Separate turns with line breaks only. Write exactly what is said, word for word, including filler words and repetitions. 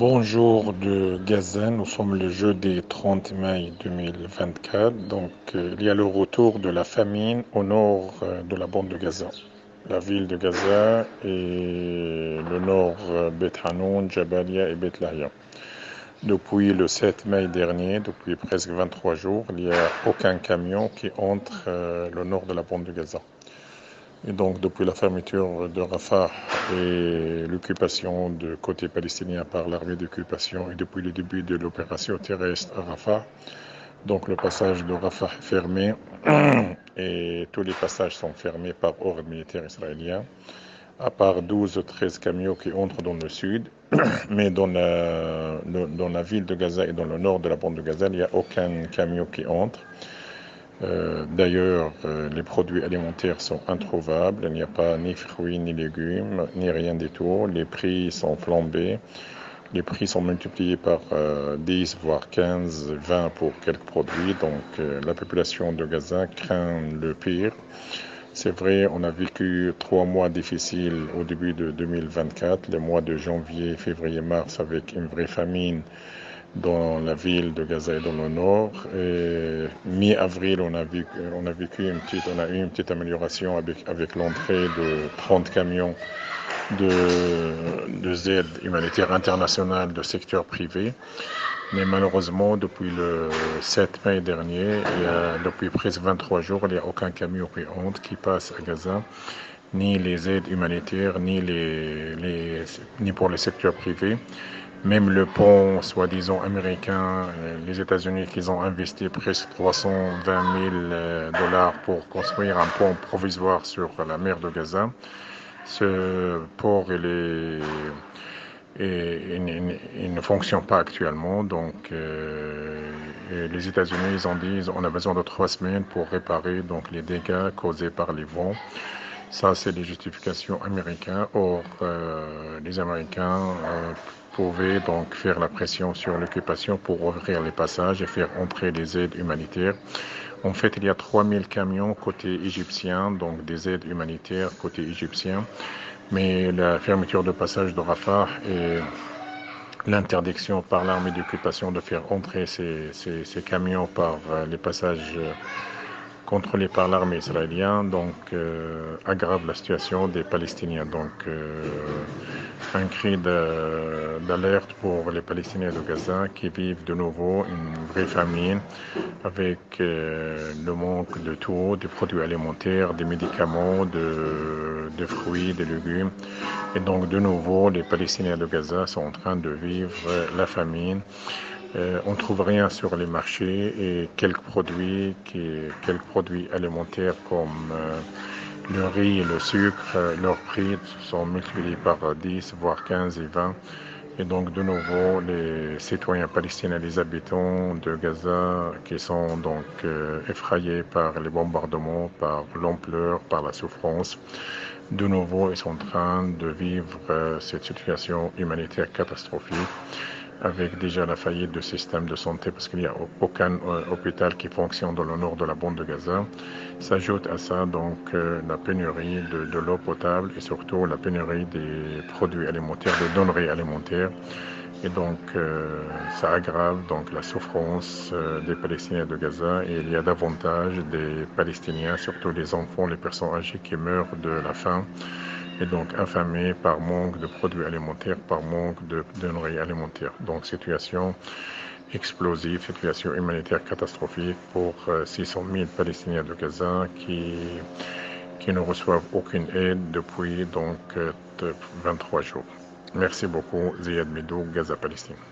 Bonjour de Gaza, nous sommes le jeudi trente mai deux mille vingt-quatre, donc euh, il y a le retour de la famine au nord euh, de la bande de Gaza. La ville de Gaza et le nord euh, Beth Hanoun, Jabalia et Beth Lahia. Depuis le sept mai dernier, depuis presque vingt-trois jours, il n'y a aucun camion qui entre euh, le nord de la bande de Gaza. Et donc, depuis la fermeture de Rafah et l'occupation du côté palestinien par l'armée d'occupation et depuis le début de l'opération terrestre à Rafah, donc le passage de Rafah est fermé et tous les passages sont fermés par ordre militaire israélien, à part douze ou treize camions qui entrent dans le sud. Mais dans la, dans la ville de Gaza et dans le nord de la bande de Gaza, il n'y a aucun camion qui entre. Euh, D'ailleurs, euh, les produits alimentaires sont introuvables. Il n'y a pas ni fruits, ni légumes, ni rien du tout. Les prix sont flambés. Les prix sont multipliés par euh, dix, voire quinze, vingt pour quelques produits. Donc, euh, la population de Gaza craint le pire. C'est vrai, on a vécu trois mois difficiles au début de deux mille vingt-quatre, les mois de janvier, février, mars, avec une vraie famine dans la ville de Gaza et dans le nord. Et mi-avril, on a vécu, on a vécu une petite, on a eu une petite amélioration avec, avec l'entrée de trente camions de, de aide humanitaire internationale de secteur privé. Mais malheureusement, depuis le sept mai dernier, il y a, depuis presque vingt-trois jours, il n'y a aucun camion qui entre, qui passe à Gaza, ni les aides humanitaires, ni, les, les, ni pour le secteur privé. Même le pont, soi-disant américain, les États-Unis qui ont investi presque trois cent vingt mille dollars pour construire un pont provisoire sur la mer de Gaza. Ce port, il, est, et, il, il ne fonctionne pas actuellement. Donc, euh, les États-Unis, ils ont dit on a besoin de trois semaines pour réparer donc, les dégâts causés par les vents. Ça, c'est des justifications américaines. Or, euh, les Américains euh, pouvaient donc faire la pression sur l'occupation pour ouvrir les passages et faire entrer des aides humanitaires. En fait, il y a trois mille camions côté égyptien, donc des aides humanitaires côté égyptien. Mais la fermeture de passage de Rafah et l'interdiction par l'armée d'occupation de faire entrer ces, ces, ces camions par euh, les passages euh, contrôlés par l'armée israélienne, donc euh, aggrave la situation des Palestiniens. Donc euh, un cri d'alerte pour les Palestiniens de Gaza qui vivent de nouveau une vraie famine avec euh, le manque de tout, des produits alimentaires, des médicaments, de, de fruits, de légumes. Et donc de nouveau, les Palestiniens de Gaza sont en train de vivre la famine. Euh, on ne trouve rien sur les marchés et quelques produits, qui, quelques produits alimentaires comme euh, le riz et le sucre, euh, leurs prix sont multipliés par dix, voire quinze et vingt. Et donc de nouveau, les citoyens palestiniens, les habitants de Gaza qui sont donc euh, effrayés par les bombardements, par l'ampleur, par la souffrance, de nouveau, ils sont en train de vivre euh, cette situation humanitaire catastrophique, avec déjà la faillite du système de santé parce qu'il n'y a aucun euh, hôpital qui fonctionne dans le nord de la bande de Gaza. S'ajoute à ça donc euh, la pénurie de, de l'eau potable et surtout la pénurie des produits alimentaires, des denrées alimentaires. Et donc euh, ça aggrave donc la souffrance euh, des Palestiniens de Gaza et il y a davantage des Palestiniens, surtout les enfants, les personnes âgées qui meurent de la faim et donc affamés par manque de produits alimentaires, par manque de denrées alimentaires. Donc situation explosive, situation humanitaire catastrophique pour euh, six cent mille Palestiniens de Gaza qui, qui ne reçoivent aucune aide depuis donc euh, vingt-trois jours. Merci beaucoup, Ziad Medou, Gaza Palestine.